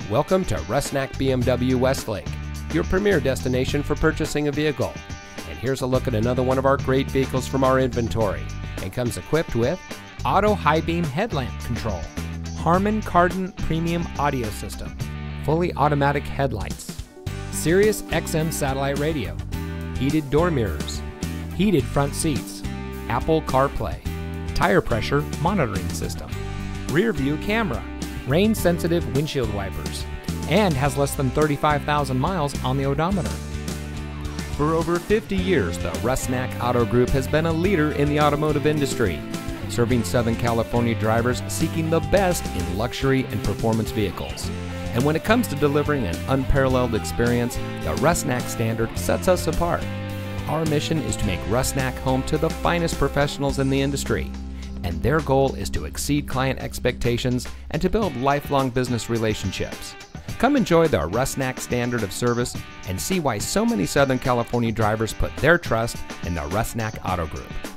Welcome to Rusnak BMW Westlake, your premier destination for purchasing a vehicle. And here's a look at another one of our great vehicles from our inventory. It comes equipped with auto high beam headlamp control, Harman Kardon premium audio system, fully automatic headlights, Sirius XM satellite radio, heated door mirrors, heated front seats, Apple CarPlay, tire pressure monitoring system, rear view camera, rain sensitive windshield wipers, and has less than 35,000 miles on the odometer. For over 50 years, the Rusnak Auto Group has been a leader in the automotive industry, serving Southern California drivers seeking the best in luxury and performance vehicles. And when it comes to delivering an unparalleled experience, the Rusnak standard sets us apart. Our mission is to make Rusnak home to the finest professionals in the industry, and their goal is to exceed client expectations and to build lifelong business relationships. Come enjoy the Rusnak standard of service and see why so many Southern California drivers put their trust in the Rusnak Auto Group.